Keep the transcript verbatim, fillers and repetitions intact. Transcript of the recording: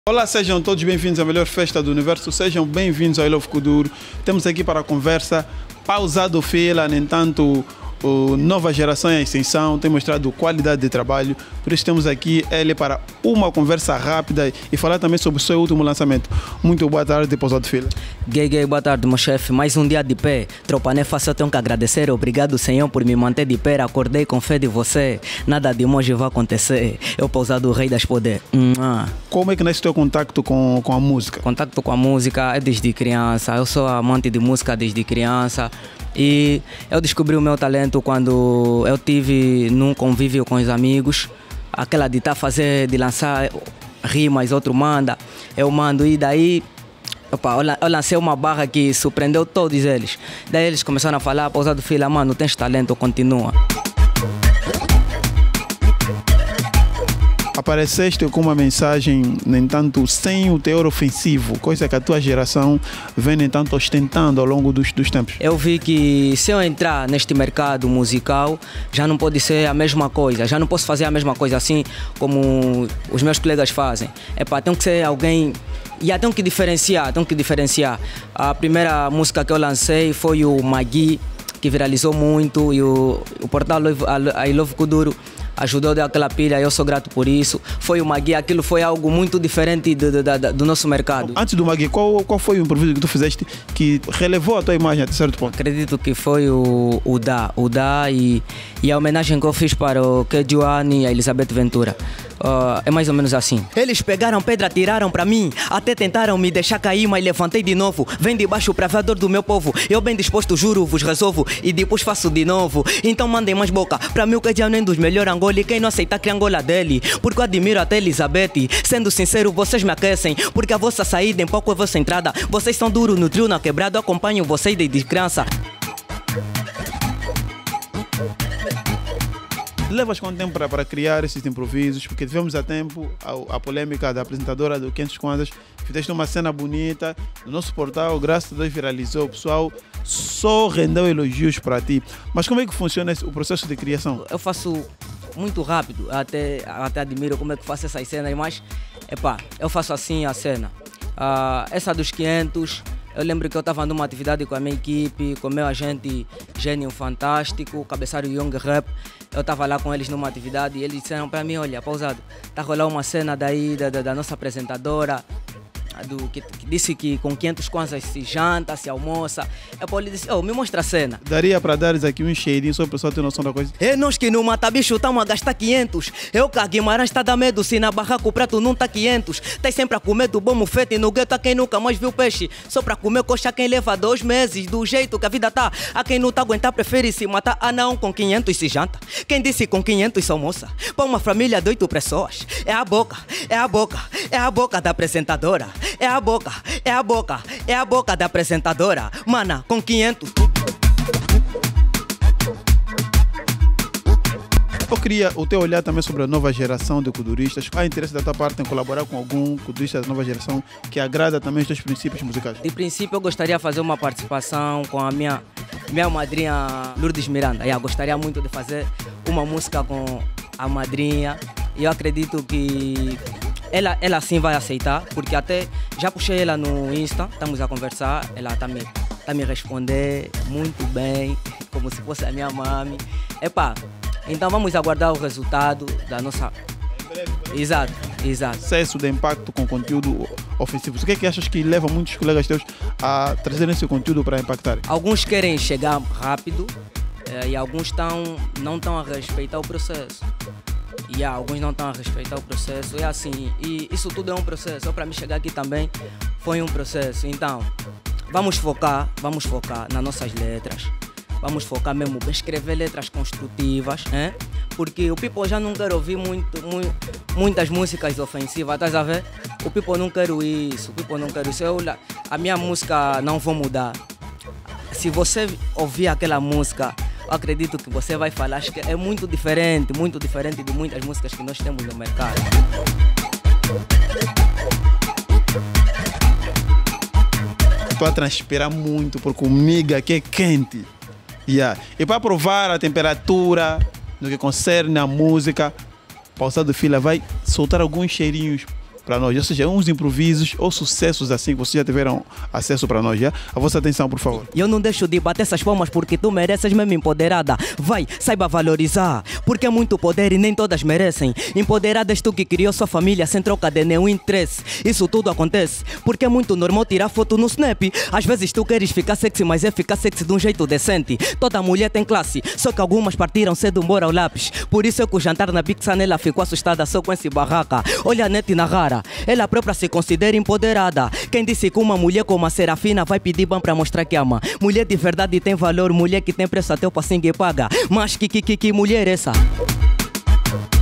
Olá, sejam todos bem-vindos à melhor festa do universo, sejam bem-vindos ao I Love Kuduro. Temos aqui para a conversa pausado fila, no entanto, o nova geração em extensão tem mostrado qualidade de trabalho, por isso temos aqui ele para uma conversa rápida e falar também sobre o seu último lançamento. Muito boa tarde, pausado fila. Gay, gay, boa tarde, meu chefe. Mais um dia de pé. Tropa, não é fácil, eu tenho que agradecer. Obrigado, Senhor, por me manter de pé. Acordei com fé de você. Nada de hoje vai acontecer. Eu, pausado, o rei das poder. Hum, Como é que nasce o teu contacto com, com a música? Contacto com a música é desde criança. Eu sou amante de música desde criança. E eu descobri o meu talento quando eu tive num convívio com os amigos. Aquela de estar fazer, de lançar rimas, outro manda, eu mando. E daí opa, eu lancei uma barra que surpreendeu todos eles. Daí eles começaram a falar, pausado filha, mano, tens talento, continua. Apareceste com uma mensagem, no entanto, sem o teor ofensivo, coisa que a tua geração vem, no entanto, ostentando ao longo dos, dos tempos. Eu vi que se eu entrar neste mercado musical, já não pode ser a mesma coisa, já não posso fazer a mesma coisa assim como os meus colegas fazem. Epá, tem que ser alguém, e yeah, tem que diferenciar, tem que diferenciar. A primeira música que eu lancei foi o Magui, que viralizou muito, e o, o portal I Love Kuduro ajudou daquela pilha, eu sou grato por isso. Foi o Magui, aquilo foi algo muito diferente do, do, do, do nosso mercado. Antes do Magui, qual, qual foi o improviso que tu fizeste que relevou a tua imagem até certo ponto? Acredito que foi o, o Da, o Da e, e a homenagem que eu fiz para o Kejuani e a Elizabeth Ventura. Uh, é mais ou menos assim. Eles pegaram pedra, tiraram pra mim, até tentaram me deixar cair, mas levantei de novo. Vem de baixo pra ver a dor do meu povo. Eu bem disposto, juro, vos resolvo e depois faço de novo. Então mandem mais boca. Pra mim o Kejuani é um dos melhores Angola e quem não aceitar cria Angola dele. Porque eu admiro até Elizabeth. Sendo sincero, vocês me aquecem, porque a vossa saída em pouco é a vossa entrada. Vocês são duros no trio, na quebrada. Eu acompanho vocês desde criança. Levas quanto tempo para, para criar esses improvisos? Porque tivemos há tempo a, a polêmica da apresentadora do quinhentos Kwanzas. Fizeste uma cena bonita no nosso portal, graças a Deus viralizou. O pessoal só rendeu elogios para ti. Mas como é que funciona esse, o processo de criação? Eu faço muito rápido, até, até admiro como é que faço essas cenas, mas epá, eu faço assim a cena. Uh, essa dos quinhentos, eu lembro que eu estava numa atividade com a minha equipe, com o meu agente Gênio Fantástico, cabeçário Young Rap. Eu estava lá com eles numa atividade e eles disseram para mim, olha, pausado, está a rolar uma cena daí da, da, da nossa apresentadora, do, que, que disse que com quinhentos kwanzas se janta, se almoça. Eu lhe disse, oh, me mostra a cena. Daria para dares aqui um cheirinho só para o pessoal ter noção da coisa? É nós que no mata bicho estamos a gastar quinhentos. Eu que a Guimarães está a dar medo, se na barraca o prato não está quinhentos. Estás sempre a comer do bom mufete e no gueto a quem nunca mais viu peixe. Só para comer coxa quem leva dois meses, do jeito que a vida tá. A quem não tá aguentar prefere se matar. Ah não, com quinhentos se janta. Quem disse com quinhentos se almoça? Para uma família de oito pessoas. É a boca, é a boca, é a boca da apresentadora. É a boca, é a boca, é a boca da apresentadora. Mana, com quinhentos. Eu queria o teu olhar também sobre a nova geração de kuduristas. Há interesse da tua parte em colaborar com algum kudurista da nova geração que agrada também os teus princípios musicais? De princípio, eu gostaria de fazer uma participação com a minha, minha madrinha Lourdes Miranda. Eu gostaria muito de fazer uma música com a madrinha. E eu acredito que ela, ela sim vai aceitar, porque até já puxei ela no Insta, estamos a conversar, ela está me, tá me responder muito bem, como se fosse a minha mami. Epá, então vamos aguardar o resultado da nossa... Exato, exato. Sucesso de impacto com conteúdo ofensivo. O que é que achas que leva muitos colegas teus a trazerem esse conteúdo para impactar? Alguns querem chegar rápido e alguns tão, não estão a respeitar o processo. E yeah, alguns não estão a respeitar o processo. É assim, e isso tudo é um processo. Eu, para me chegar aqui também foi um processo. Então, vamos focar, vamos focar nas nossas letras. Vamos focar mesmo em escrever letras construtivas, hein? Porque o people já não quer ouvir muito, muito, muitas músicas ofensivas, estás a ver? O people não quer isso, o people não quer isso. Eu, a minha música não vou mudar. Se você ouvir aquela música, eu acredito que você vai falar, acho que é muito diferente, muito diferente de muitas músicas que nós temos no mercado. Estou a transpirar muito porque o miga aqui é quente. Yeah. E para provar a temperatura no que concerne a música, pausado fila vai soltar alguns cheirinhos para nós, ou seja, uns improvisos ou sucessos assim que vocês já tiveram acesso para nós, já? A vossa atenção, por favor. Eu não deixo de bater essas palmas porque tu mereces mesmo empoderada. Vai, saiba valorizar, porque é muito poder e nem todas merecem. Empoderada és tu que criou sua família sem troca de nenhum interesse. Isso tudo acontece porque é muito normal tirar foto no Snap. Às vezes tu queres ficar sexy, mas é ficar sexy de um jeito decente. Toda mulher tem classe, só que algumas partiram cedo embora ao lápis. Por isso é que o jantar na Big Sun ela ficou assustada só com esse barraca. Olha a net na rara, ela própria se considera empoderada. Quem disse que uma mulher como a Serafina vai pedir ban pra mostrar que ama? Mulher de verdade tem valor, mulher que tem preço até o passinho paga. Mas que que que que mulher é essa?